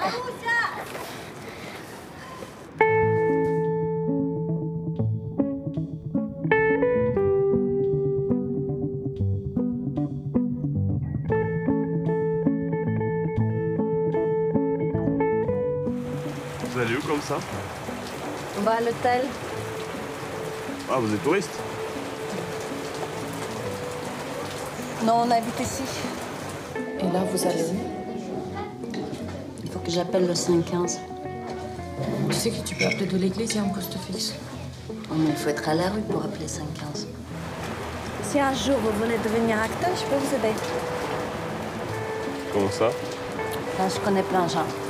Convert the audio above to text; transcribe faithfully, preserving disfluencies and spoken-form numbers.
Vous allez où comme ça? On va à l'hôtel. Ah, vous êtes touriste? Non, on habite ici. Et là, vous allez où? Il faut que j'appelle le cinq quinze. Tu sais que tu peux appeler de l'église, il y a un poste fixe. Oh, mais il faut être à la rue pour appeler cinq quinze. Si un jour vous venez devenir acteur, je peux vous aider. Comment ça? Là, je connais plein de gens.